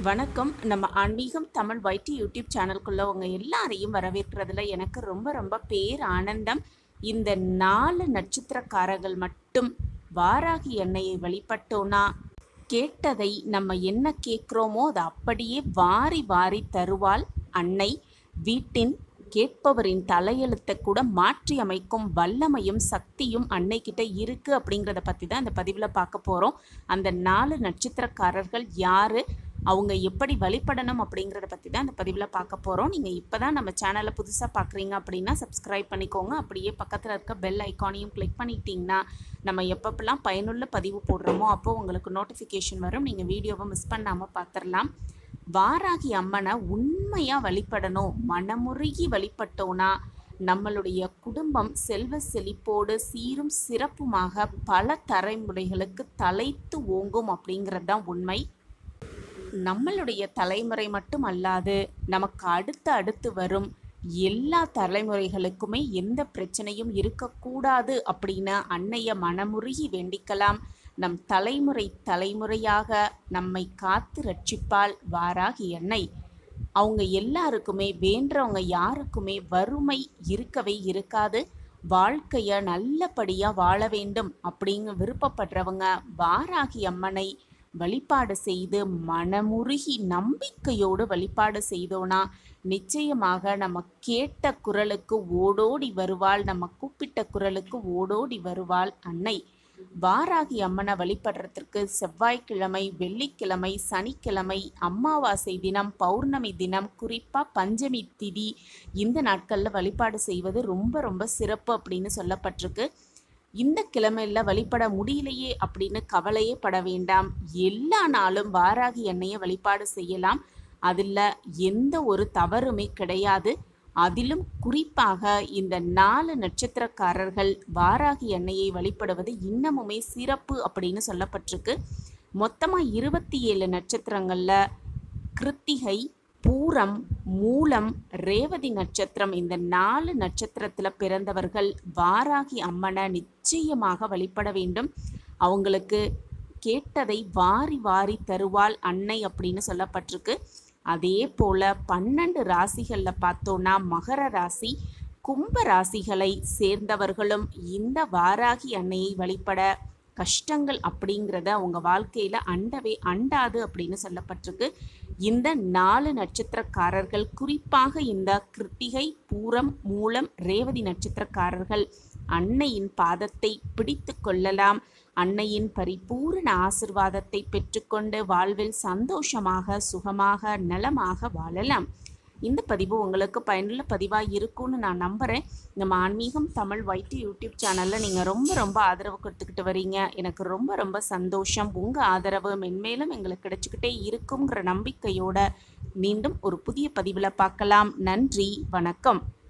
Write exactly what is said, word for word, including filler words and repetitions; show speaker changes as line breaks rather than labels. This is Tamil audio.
வணக்கம். நம்ம ஆன்மீகம் தமிழ் வைட்டி யூடியூப் சேனலுக்குள்ள உங்க எல்லாரையும் வரவேற்கிறதுல எனக்கு ரொம்ப ரொம்ப பேர் ஆனந்தம். இந்த நாலு நட்சத்திரக்காரர்கள் மட்டும் வாராகி எண்ணெயை வழிபட்டோன்னா கேட்டதை நம்ம என்ன கேட்குறோமோ அதை அப்படியே வாரி வாரி தருவாள் அன்னை. வீட்டின் கேட்பவரின் தலையெழுத்தை கூட மாற்றி அமைக்கும் வல்லமையும் சக்தியும் அன்னைக்கிட்ட இருக்கு அப்படிங்கிறத பற்றி தான் இந்த பதிவில் பார்க்க போகிறோம். அந்த நாலு நட்சத்திரக்காரர்கள் யாரு, அவங்க எப்படி வழிபடணும் அப்படிங்கிறத பற்றி தான் இந்த பதிவில் பார்க்க போகிறோம். நீங்கள் இப்போ தான் நம்ம சேனலை புதுசாக பார்க்குறீங்க அப்படின்னா சப்ஸ்கிரைப் பண்ணிக்கோங்க. அப்படியே பக்கத்தில் இருக்க பெல் ஐக்கானையும் கிளிக் பண்ணிட்டீங்கன்னா நம்ம எப்பப்பெல்லாம் பயனுள்ள பதிவு போடுறோமோ அப்போது உங்களுக்கு நோட்டிஃபிகேஷன் வரும். நீங்கள் வீடியோவை மிஸ் பண்ணாமல் பார்த்துடலாம். வாராகி அம்மனை உண்மையாக வழிபடணும், மனமுருகி வழிபட்டோன்னா நம்மளுடைய குடும்பம் செல்வ செழிப்போடு சீரும் சிறப்புமாக பல தலைமுறைகளுக்கு தலைத்து ஓங்கும் அப்படிங்கிறது தான் உண்மை. நம்மளுடைய தலைமுறை மட்டும் அல்லாது நமக்கு அடுத்து அடுத்து வரும் எல்லா தலைமுறைகளுக்குமே எந்த பிரச்சனையும் இருக்கக்கூடாது அப்படின்னு அன்னைய மனமுருகி வேண்டிக்கலாம். நம் தலைமுறை தலைமுறையாக நம்மை காத்து ரட்சிப்பால் வாராகி அன்னை. அவங்க எல்லாருக்குமே வேண்டவங்க யாருக்குமே வறுமை இருக்கவே இருக்காது. வாழ்க்கையை நல்லபடியாக வாழ வேண்டும் அப்படிங்க விருப்பப்படுறவங்க வாராகி அம்மனை வழிபாடு செய்து மனமுருகி நம்பிக்கையோடு வழிபாடு செய்தோன்னா நிச்சயமாக நம்ம கேட்ட குரலுக்கு ஓடோடி வருவாள், நம்ம கூப்பிட்ட குரலுக்கு ஓடோடி வருவாள் அன்னை. வாராகி அம்மனை வழிபடுறதுக்கு செவ்வாய்க்கிழமை, வெள்ளிக்கிழமை, சனிக்கிழமை, அமாவாசை தினம், பௌர்ணமி தினம், குறிப்பாக பஞ்சமி திதி இந்த நாட்களில் வழிபாடு செய்வது ரொம்ப ரொம்ப சிறப்பு அப்படின்னு சொல்லப்பட்டிருக்கு. இந்த கிழமையில் வழிபட முடியலையே அப்படின்னு கவலையே பட வேண்டாம். எல்லா நாளும் வாராகி எண்ணெயை வழிபாடு செய்யலாம். அதில் எந்த ஒரு தவறுமே கிடையாது. அதிலும் குறிப்பாக இந்த நாலு நட்சத்திரக்காரர்கள் வாராகி எண்ணெயை வழிபடுவது இன்னமுமே சிறப்பு அப்படின்னு சொல்லப்பட்டிருக்கு. மொத்தமாக இருபத்தி ஏழு நட்சத்திரங்களில் கிருத்திகை, பூரம், மூலம், ரேவதி நட்சத்திரம் இந்த நாலு நட்சத்திரத்தில் பிறந்தவர்கள் வாராகி அம்மனை நிச்சயமாக வழிபட வேண்டும். அவங்களுக்கு கேட்டதை வாரி வாரி தருவாள் அன்னை அப்படின்னு சொல்லப்பட்டிருக்கு. அதே போல் பன்னெண்டு ராசிகளில் பார்த்தோன்னா மகர ராசி, கும்ப ராசிகளை சேர்ந்தவர்களும் இந்த வாராகி அன்னையை வழிபட கஷ்டங்கள் அப்படிங்கிறத அவங்க வாழ்க்கையில் அண்டவே அண்டாது அப்படின்னு சொல்லப்பட்டிருக்கு. இந்த நாலு நட்சத்திரக்காரர்கள் குறிப்பாக இந்த கிருத்திகை, பூரம், மூலம், ரேவதி நட்சத்திரக்காரர்கள் அன்னையின் பாதத்தை பிடித்து கொள்ளலாம். அன்னையின் பரிபூரண ஆசிர்வாதத்தை பெற்றுக்கொண்டு வாழ்வில் சந்தோஷமாக சுகமாக நலமாக வாழலாம். இந்த பதிவு உங்களுக்கு பயனுள்ள பதிவாக இருக்கும்னு நான் நம்புகிறேன். நம்ம ஆன்மீகம் தமிழ் வைட்டி யூடியூப் சேனலில் நீங்கள் ரொம்ப ரொம்ப ஆதரவு கொடுத்துக்கிட்டு வரீங்க. எனக்கு ரொம்ப ரொம்ப சந்தோஷம். உங்கள் ஆதரவு மென்மேலும் எங்களுக்கு கிடைச்சிக்கிட்டே இருக்குங்கிற நம்பிக்கையோட மீண்டும் ஒரு புதிய பதிவில் பார்க்கலாம். நன்றி, வணக்கம்.